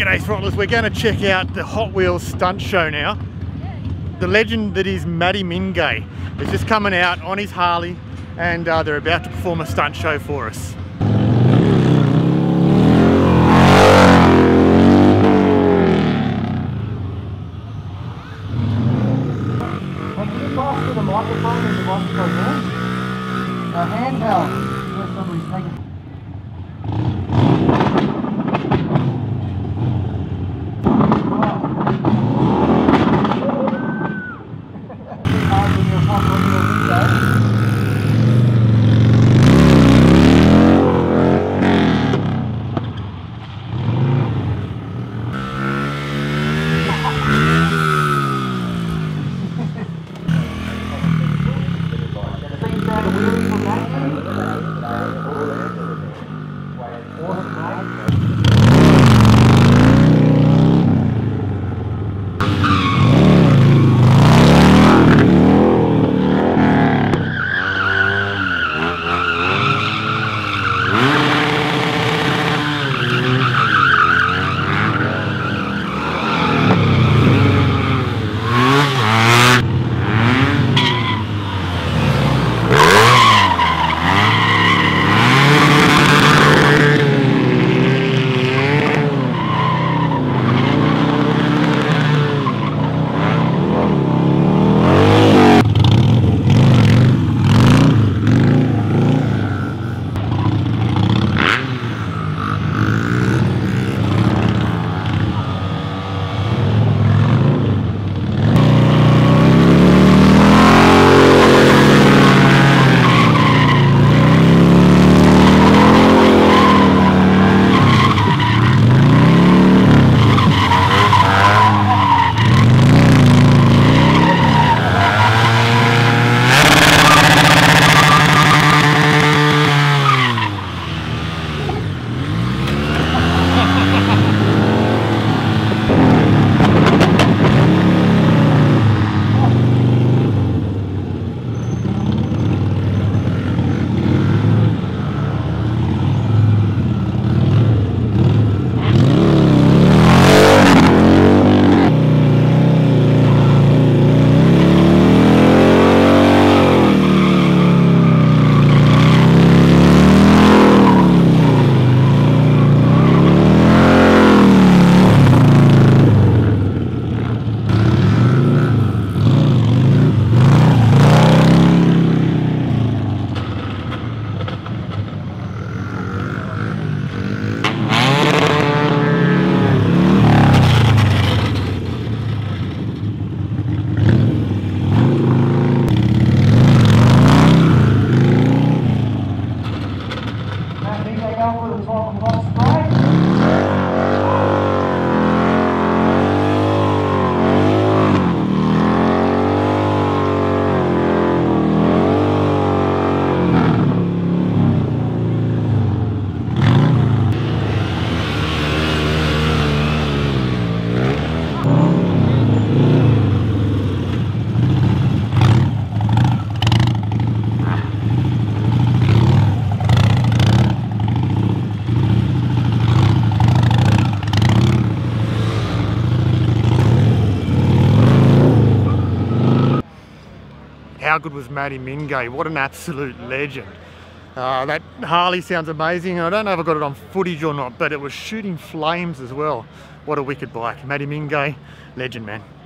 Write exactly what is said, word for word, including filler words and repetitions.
G'day Throttlers, we're going to check out the Hot Wheels Stunt show now. The legend that is Matty Mingay is just coming out on his Harley, and uh, they're about to perform a stunt show for us. Pass to the microphone and the microphone there. Now handheld. Where somebody's taking. Hard when you're hot on your window. How good was Matty Mingay? What an absolute legend. Uh, that Harley sounds amazing. I don't know if I got it on footage or not, but it was shooting flames as well. What a wicked bike. Matty Mingay, legend man.